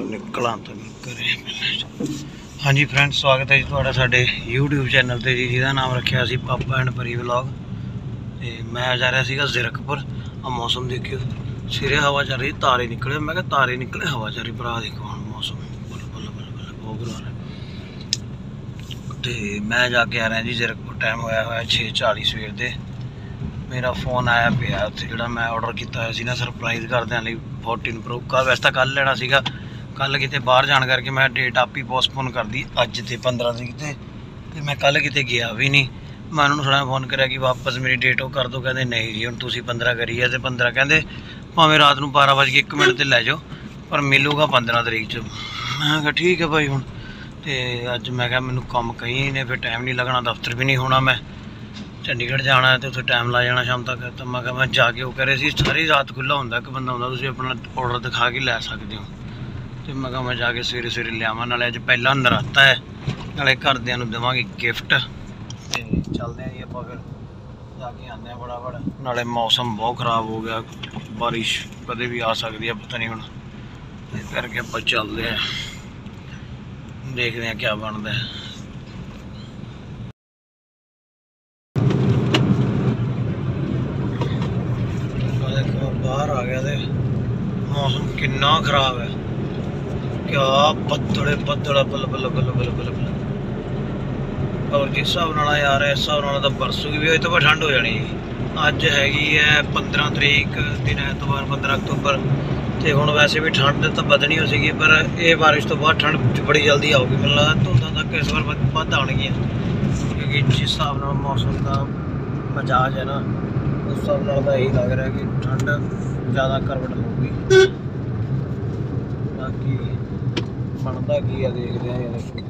निकला तो करे। हाँ जी फ्रेंड्स, स्वागत है जी थोड़ा साडे यूट्यूब चैनल ते जी, जिहदा नाम रखा सी पापा एंड परी व्लॉग। ते मैं जा रहा सीगा ज़ीरकपुर। आ मौसम देखियो, सिरे हवा चल रही, तारे निकले। मैं कहा तारे निकले, हवा चल रही, भरा देखो हम मौसम बल्ले बल्ले बल्ले बल्ले बहुत बुरा है। तो मैं जाके आ रहा जी ज़ीरकपुर। टाइम होया 6:40 सवेर दे। मेरा फोन आया पिया उत्थे जिहड़ा मैं ऑर्डर किया सी ना सरप्राइज़ करदे लई 14 प्रो का। वैसे तो कल लेना सीगा, कल किते बाहर जाने करके मैं डेट आप ही पोस्टपोन कर दी। अज तो 15 तरीक ते मैं कल किते गया भी नहीं। मैं उन्होंने थोड़ा फोन कराया कि वापस मेरी डेट वो कर दो। कहते नहीं जी, हुण तुसीं 15 करी है तो 15 कहते भावें रात नूं 12:01 ते लै जाओ, पर मिलूगा 15 तरीक च। मैं कहा ठीक है भाई। हुण ते अज मैं कहा मैनूं कम कहीं ने, फिर टाइम नहीं लगना, दफ्तर भी नहीं होना। मैं चंडीगढ़ जाना है तो उत्थे टाइम ला जाना शाम तक। तो मैं कहा मैं जाके वो कह रहे सी सारी रात खुला होंदा, एक बंदा होंदा, तुसीं अपना ऑर्डर दिखा के लै सकदे हो। तो मैं कहा मैं जाके सवेरे सवेरे लियावां, नाले अज पहला नराता है, नाले घरदियां नूं देवांगे गिफ्ट। ते चलदे हैं जी आपां फिर जाके आने फटाफट। नाले मौसम बहुत खराब हो गया, बारिश कदे भी आ सकती है, पता नहीं हुण। इस करके आपां चलदे हैं, देखते हैं क्या बनता है। बाहर आ गया, मौसम कितना खराब है, क्या बदले बदल बल बल बल बल बल बल। और जिस हिसाब नाल यार इस हिसाब नाल तो परसों भी तो ठंड हो जानी जी। अज हैगी है 15 तरीक, दिन ऐतवार 15 अक्तूबर। तो हुण वैसे भी ठंड तो बदनी हो सी, पर यह बारिश तो बाद ठंड बड़ी जल्दी आऊगी। मैनूं लगदा धुंदां तक इस बार वध आउणगियां, क्योंकि जिस हिसाब नाल मौसम का मिजाज है ना, उस हिसाब नाल तो यही लग रहा है कि ठंड ज़्यादा करवट लूगी। बाकी बनता की है देखते हैं। देखो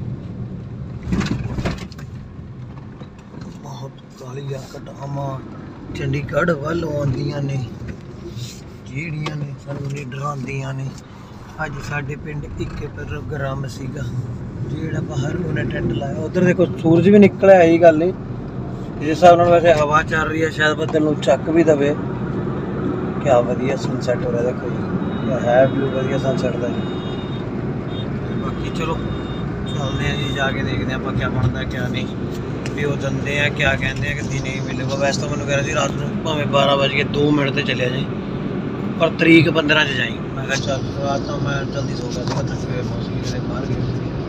बहुत कालिया कटावां चंडीगढ़ वालों आंदियां ने, ਜਿਹੜੀਆਂ ने सानू नहीं डरांदियां ने। अज साडे पिंड एक प्रोग्राम सीगा, ਜਿਹੜਾ बाहर उन्हें टेंट लाया। उधर देखो सूरज भी निकलिया, यही गल नहीं। जिस हिसाब नाल वैसे हवा चल रही है, शायद बदल नूं चक भी दवे। क्या वधिया सनसैट हो रहा है, देखो जी, क्या है व्यू वधिया सनसैट का जी। बाकी चलो चलते हैं जी, जाके देखते हैं क्या बनता क्या नहीं। भी वो दंदे हैं क्या कहते हैं कि नहीं मिलेगा। वैसे तो मैंने कह रहा थी रात को भावें 12:02 से चलिया जाए, पर तरीक 15 च जाई। मैं कहा चल, रात तो मैं जल्दी सो गया था, थक गए मौसम बाहर गए।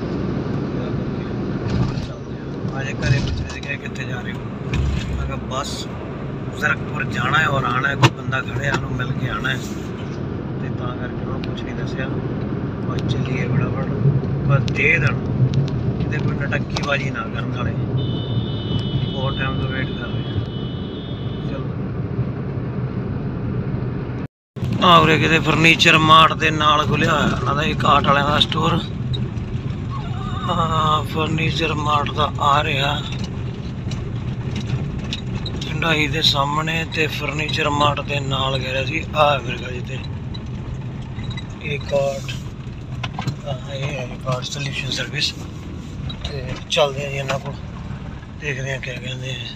अजे घरे पुछने गए कितने जा रहे हो, मैं कहा बस ज़ीरकपुर जाना है और आना है, कोई बंदा खड़े उन्होंने मिल के आना है। तो करके उन्होंने कुछ नहीं दसिया, बस चलिए फटाफट, बस दे देन कि कोई नटक्कीबाजी ना करन वाले। बहुत टाइम तो वेट कर रहे हैं। चलो आउरे किते फर्नीचर मार्ट के नाल खुलिया होया एक काट वाले का स्टोर। फर्नीचर मार्ट का आ रहा ढाई के सामने, ते फर्नीचर मार्ट के नाल कह रहा सी आ मेरे का जिते एक काट कार्ड सोल्यूशन सर्विस। तो चलते हैं जी इन्होंने को, देखते हैं क्या कहते हैं।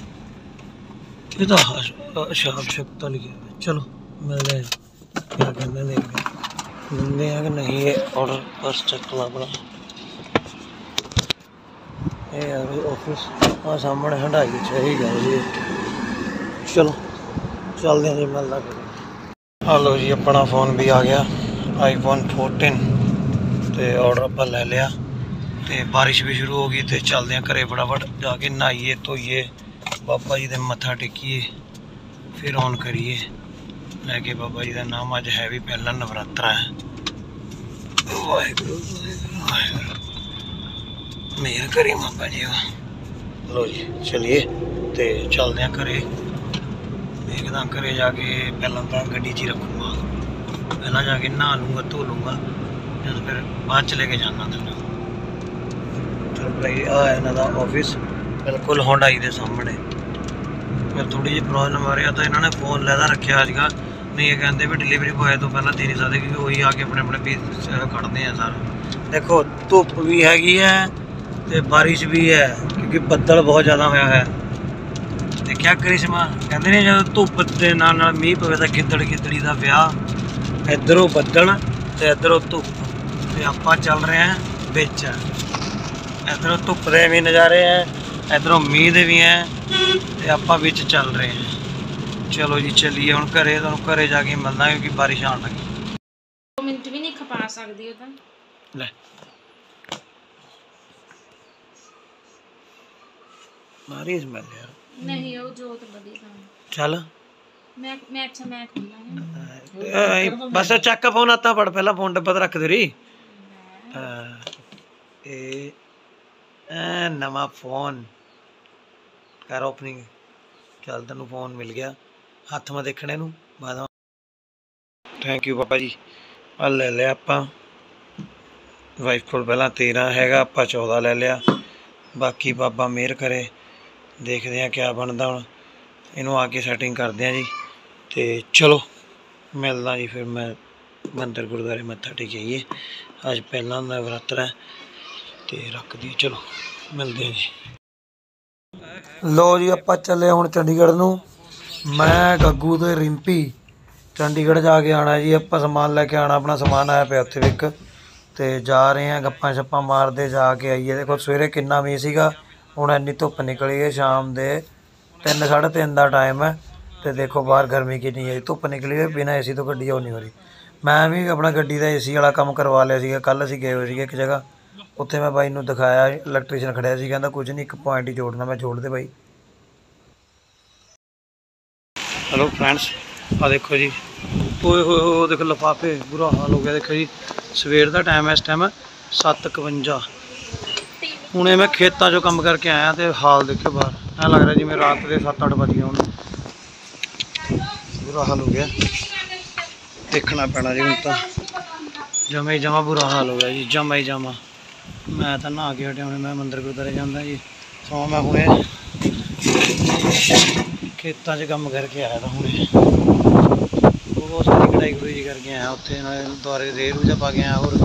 ये आवश्यकता लिखा है, चलो मिलते हैं क्या कहते हैं, देखते हैं मिलते हैं कि नहीं। ये ऑर्डर बस चेक ला अपना, ये ऑफिस हाँ सामने हंडाई चाहिए गल जी। चलो चलते हैं जी, मिलता फिर। हेलो जी, अपना फ़ोन भी आ गया, iPhone 14। तो ऑर्डर आप ले लिया, तो बारिश भी शुरू हो गई। तो चलते हैं घरे फटाफट, जाके नहाइए धोइए, बाबा जी दे मत्था टेकिए, फिर ऑन करिए लैके बाबा जी का नाम। अज है भी पहला नवरात्रा है। वाहिगुरू वाहिगुरू मेहर करी बाबा जी। लो जी चलिए, तो चलते हैं घरे, देखदा घरे जाके। पहला तो गड्डी च ही रखूँगा, पहला जाके नहा लूँगा धो लूँगा, फिर बाद च लेके जाना थल्ले। चलो भाई आ इन्हों का ऑफिस बिल्कुल हुंडई के सामने। फिर थोड़ी जी प्रॉब्लम आ रही है, तो इन्होंने फोन लैदा रखा अजकल, नहीं ये कहते भी डिलीवरी बॉय तो पहला दे नहीं सकते, क्योंकि वही आके अपने अपने पीस कटते हैं सारे। देखो धुप भी हैगी है तो बारिश भी है, क्योंकि बदल बहुत ज़्यादा होया है। तो क्या करिश्मा कहते नहीं, जब धुप के नाल मीह पवे तो गिद्दड़ गिद्दड़ी का ब्याह। इधरों बदल तो इधरों धुप, ਤੇ ਆਪਾਂ ਚੱਲ ਰਹੇ ਹਾਂ ਵਿੱਚ। ਇਧਰੋਂ ਧੁੱਪ ਦੇ ਵੀ ਨਜ਼ਾਰੇ ਹੈ, ਇਧਰੋਂ ਮੀਂਹ ਦੇ ਵੀ ਹੈ, ਤੇ ਆਪਾਂ ਵਿੱਚ ਚੱਲ ਰਹੇ ਹਾਂ। ਚਲੋ ਜੀ ਚੱਲੀਏ ਹੁਣ ਘਰੇ। ਤੁਹਾਨੂੰ ਘਰੇ ਜਾ ਕੇ ਮਿਲਦਾ ਕਿਉਂਕਿ ਬਾਰਿਸ਼ ਆਉਣ ਲੱਗੀ। 2 ਮਿੰਟ ਵੀ ਨਹੀਂ ਖਪਾ ਸਕਦੀ ਉਹ ਤਾਂ। ਲੈ ਮਾਰੀ ਸਮੈਲ ਯਾਰ। ਨਹੀਂ ਉਹ ਜੋਤ ਬੜੀ ਤਾਂ ਚੱਲ ਮੈਂ ਅੱਛਾ ਮੈਂ ਖੋਲਾਂ ਬਸ ਚੱਕ ਫੋਨ ਆਤਾ ਫੜ, ਪਹਿਲਾਂ ਫੋਨ ਡੱਬਾ ਤੇ ਰੱਖ ਦੇ ਰੀ। ਇਹ ਨਵਾਂ ਫੋਨ ਕਰ ਓਪਨਿੰਗ। ਚੱਲ ਤੈਨੂੰ ਫੋਨ ਮਿਲ ਗਿਆ ਹੱਥ ਮਾ ਦੇਖਣੇ ਨੂੰ ਬਾਅਦ। ਥੈਂਕ ਯੂ ਪਾਪਾ ਜੀ। ਆ ਲੈ ਲਿਆ ਆਪਾਂ। ਵਾਈਫ ਕੋਲ ਪਹਿਲਾਂ 13 ਹੈਗਾ, ਆਪਾਂ 14 ਲੈ ਲਿਆ। ਬਾਕੀ ਬਾਬਾ ਮਿਹਰ ਕਰੇ, ਦੇਖਦੇ ਹਾਂ ਕਿਆ ਬਣਦਾ। ਹੁਣ ਇਹਨੂੰ ਆ ਕੇ ਸੈਟਿੰਗ ਕਰਦੇ ਹਾਂ ਜੀ। ਤੇ ਚਲੋ ਮਿਲਦਾ ਜੀ ਫਿਰ। ਮੈਂ ਮੰਦਰ ਗੁਰਦੁਆਰੇ ਮੱਥਾ ਟੇਕਿਏ, ਅੱਜ ਪਹਿਲਾਂ ਨਵਰਾਤਰਾ ਤੇ ਰੱਖ ਦੀ। ਚਲੋ ਮਿਲਦੇ ਹਾਂ ਜੀ। ਲੋ ਜੀ ਆਪਾਂ ਚੱਲੇ ਹੁਣ ਚੰਡੀਗੜ੍ਹ ਨੂੰ। ਮੈਂ ਗੱਗੂ ਤੇ ਰਿੰਪੀ ਚੰਡੀਗੜ੍ਹ ਜਾ ਕੇ ਆਉਣਾ ਜੀ। ਆਪਾਂ ਸਮਾਨ ਲੈ ਕੇ ਆਉਣਾ, ਆਪਣਾ ਸਮਾਨ ਆਇਆ ਪਿਆ ਉੱਥੇ ਵਿਕ। ਤੇ ਜਾ ਰਹੇ ਹਾਂ ਗੱਪਾਂ ਛੱਪਾਂ ਮਾਰਦੇ, ਜਾ ਕੇ ਆਈਏ। ਦੇਖੋ ਸਵੇਰੇ ਕਿੰਨਾ ਮੀਂਹ ਸੀਗਾ, ਹੁਣ ਇੰਨੀ ਧੁੱਪ ਨਿਕਲੀ ਹੈ। ਸ਼ਾਮ ਦੇ 3 ਸਾਢੇ 3 ਦਾ ਟਾਈਮ ਹੈ ਤੇ ਦੇਖੋ ਬਾਹਰ ਗਰਮੀ ਕਿੰਨੀ ਹੈ। ਧੁੱਪ ਨਿਕਲੀ ਹੈ, ਬਿਨਾਂ ਏਸੀ ਤੋਂ ਗੱਡੀ ਉਹ ਨਹੀਂ ਹੋ ਰਹੀ। ਮੈਂ ਵੀ ਆਪਣਾ ਗੱਡੀ ਦਾ ਏਸੀ ਵਾਲਾ ਕੰਮ ਕਰਵਾ ਲਿਆ ਸੀਗਾ। ਕੱਲ੍ਹ ਅਸੀਂ ਗਏ ਹੋਏ ਸੀਗੇ ਇੱਕ ਜਗ੍ਹਾ, ਉੱਥੇ ਮੈਂ ਬਾਈ ਨੂੰ ਦਿਖਾਇਆ, ਇਲੈਕਟ੍ਰੀਸ਼ੀਅਨ ਖੜਿਆ ਸੀ, ਕਹਿੰਦਾ ਕੁਝ ਨਹੀਂ, 1 ਪੁਆਇੰਟ ਹੀ ਜੋੜਨਾ। ਮੈਂ ਜੋੜ ਦੇ ਬਾਈ। ਹੈਲੋ ਫਰੈਂਡਸ, ਆ ਦੇਖੋ ਜੀ, ਓਏ ਹੋਏ ਹੋਏ ਦੇਖੋ ਲਿਫਾਫੇ, ਬੁਰਾ ਹਾਲ ਹੋ ਗਿਆ। ਦੇਖੋ ਜੀ ਸਵੇਰ ਦਾ ਟਾਈਮ ਹੈ, ਇਸ ਟਾਈਮ 7:51। ਹੁਣੇ ਮੈਂ ਖੇਤਾਂ 'ਚੋਂ ਕੰਮ ਕਰਕੇ ਆਇਆ ਤੇ ਹਾਲ ਦੇਖਿਓ ਬਾਹਰ, ਐਂ ਲੱਗ ਰਿਹਾ ਜਿਵੇਂ ਰਾਤ ਦੇ 7-8 ਵਜ ਗਏ ਹੁਣ। ਬੁਰਾ ਹਾਲ ਹੋ ਗਿਆ, ਦੇਖਣਾ ਪੈਣਾ ਜੀ ਹੁਣ ਤਾਂ। ਜਮਾ ਹੀ ਜਮਾ ਬੁਰਾ ਹਾਲ ਹੋ ਗਿਆ ਜੀ, ਜਮਾ ਹੀ ਜਮਾ। ਮੈਂ ਤਾਂ ਨਹਾ ਕੇ ਹਟਿਆ, ਹੁਣੇ ਮੈਂ ਮੰਦਰ ਗੁਰਦੁਆਰੇ ਜਾਂਦਾ ਜੀ। ਸੋ ਮੈਂ ਹੁਣੇ ਖੇਤਾਂ 'ਚ ਕੰਮ ਕਰਕੇ ਆਇਆ ਤਾਂ ਹੁਣੇ ਬਹੁਤ ਸਾਰੀ ਕਢਾਈ ਕਢੂਈ ਕਰਕੇ ਆਇਆ ਉੱਥੇ। ਨਾਲੇ ਦੁਆਰੇ ਰੇਹ ਰੂਹ ਜਿਹਾ ਪਾ ਕੇ ਆਇਆ। ਹੋਰ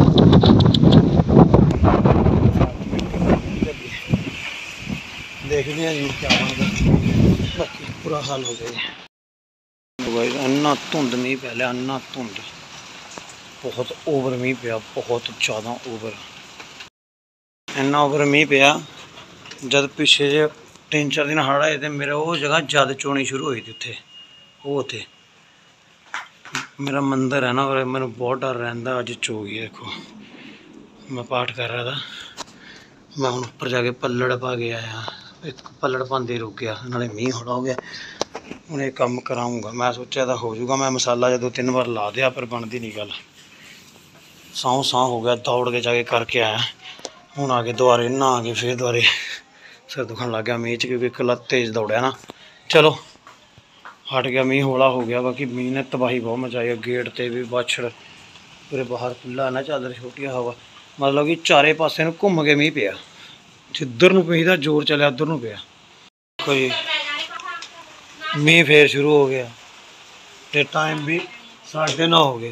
ਦੇਖਦੇ ਹਾਂ ਜੀ ਕਿਆ ਬਣਦਾ। ਬਾਕੀ ਬੁਰਾ ਹਾਲ ਹੋ ਗਿਆ ਜੀ। ਇੰਨਾ ਧੁੰਦ ਮੀਂਹ ਪੈ ਲਿਆ, ਇੰਨਾ ਧੁੰਦ, ਬਹੁਤ ਓਵਰ ਮੀਂਹ ਪਿਆ, ਬਹੁਤ ਜ਼ਿਆਦਾ ਓਵਰ। ਇੰਨਾ ਓਵਰ ਮੀਂਹ ਪਿਆ, ਜਦ ਪਿੱਛੇ ਜੇ 3-4 ਦਿਨ ਹੜ੍ਹ ਆਏ ਤੇ ਮੇਰਾ ਉਹ ਜਗ੍ਹਾ ਜਦ ਚੋਣੀ ਸ਼ੁਰੂ ਹੋਈ ਸੀ ਉੱਥੇ। ਉਹ ਉੱਥੇ ਮੇਰਾ ਮੰਦਰ ਹੈ ਨਾ, ਔਰ ਮੈਨੂੰ ਬਹੁਤ ਡਰ ਰਹਿੰਦਾ। ਅੱਜ ਚੋ ਗਈ ਦੇਖੋ, ਮੈਂ ਪਾਠ ਕਰ ਰਿਹਾ ਤਾ। ਮੈਂ ਹੁਣ ਉੱਪਰ ਜਾ ਕੇ ਪੱਲੜ ਪਾ ਕੇ ਆਇਆ। ਇੱਕ ਪੱਲੜ ਪਾਉਂਦੇ ਰੁਕ ਗਿਆ, ਨਾਲੇ ਮੀਂਹ ਹੌਲਾ ਹੋ ਗਿਆ। ਹੁਣ ਇਹ ਕੰਮ ਕਰਾਊਂਗਾ। ਮੈਂ ਸੋਚਿਆ ਤਾਂ ਹੋ ਜਾਊਗਾ, ਮੈਂ ਮਸਾਲਾ ਜਦੋਂ 2-3 ਵਾਰ ਲਾ ਦਿਆ, ਪਰ ਬਣਦੀ ਨਹੀਂ ਗੱਲ। ਸਾਹ ਸਾਹ ਹੋ ਗਿਆ, ਦੌੜ ਕੇ ਜਾ ਕੇ ਕਰਕੇ ਆਇਆ। ਹੁਣ ਆ ਕੇ ਦੁਬਾਰੇ ਨਹਾ ਕੇ ਫਿਰ ਦੁਬਾਰੇ ਸਿਰ ਦੁਖਣ ਲੱਗ ਗਿਆ ਮੀਂਹ 'ਚ, ਕਿਉਂਕਿ ਇੱਕ ਲੱਤ ਤੇਜ਼ ਦੌੜਿਆ ਨਾ। ਚਲੋ ਹਟ ਗਿਆ, ਮੀਂਹ ਹੌਲਾ ਹੋ ਗਿਆ। ਬਾਕੀ ਮੀਂਹ ਨੇ ਤਬਾਹੀ ਬਹੁਤ ਮਚਾਈ ਹੈ। ਗੇਟ 'ਤੇ ਵੀ ਬਾਛੜ, ਪੂਰੇ ਬਾਹਰ ਖੁੱਲ੍ਹਾ ਨਾ ਚੱਲ ਰਹੀ ਛੋਟੀ ਹਵਾ, ਮਤਲਬ ਕਿ ਚਾਰੇ ਪਾਸੇ ਨੂੰ ਘੁੰਮ ਕੇ ਮੀਂਹ ਪਿਆ। ਜਿੱਧਰ ਨੂੰ ਪਈ ਦਾ ਜ਼ੋਰ ਚੱਲਿਆ ਉੱਧਰ ਨੂੰ ਪਿਆ। ਦੇਖੋ ਜੀ ਮੀਂਹ ਫੇਰ ਸ਼ੁਰੂ ਹੋ ਗਿਆ ਤੇ ਟਾਈਮ ਵੀ 9:30 ਹੋ ਗਏ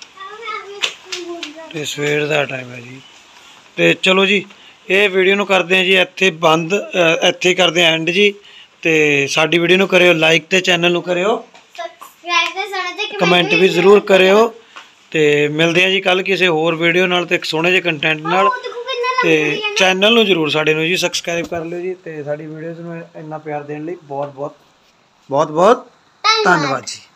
ਤੇ ਸਵੇਰ ਦਾ ਟਾਈਮ ਹੈ ਜੀ। ਤੇ ਚਲੋ ਜੀ ਇਹ ਵੀਡੀਓ ਨੂੰ ਕਰਦੇ ਹਾਂ ਜੀ ਇੱਥੇ ਬੰਦ, ਇੱਥੇ ਕਰਦੇ ਹਾਂ ਐਂਡ ਜੀ। ਤੇ ਸਾਡੀ ਵੀਡੀਓ ਨੂੰ ਕਰਿਓ ਲਾਈਕ ਤੇ ਚੈਨਲ ਨੂੰ ਕਰਿਓ ਸਬਸਕ੍ਰਾਈਬ, ਕਮੈਂਟ ਵੀ ਜ਼ਰੂਰ ਕਰਿਓ। ਤੇ ਮਿਲਦੇ ਹਾਂ ਜੀ ਕੱਲ੍ਹ ਕਿਸੇ ਹੋਰ ਵੀਡੀਓ ਨਾਲ ਤੇ ਇੱਕ ਸੋਹਣੇ ਜਿਹੇ ਕੰਟੈਂਟ ਨਾਲ। ਤੇ ਚੈਨਲ ਨੂੰ ਜ਼ਰੂਰ ਸਾਡੇ ਨੂੰ ਜੀ ਸਬਸਕ੍ਰਾਈਬ ਕਰ ਲਿਓ ਜੀ। ਤੇ ਸਾਡੀ ਵੀਡੀਓਜ਼ ਨੂੰ ਇੰਨਾ ਪਿਆਰ ਦੇਣ ਲਈ ਬਹੁਤ ਬਹੁਤ ਬਹੁਤ ਬਹੁਤ ਧੰਨਵਾਦ ਜੀ।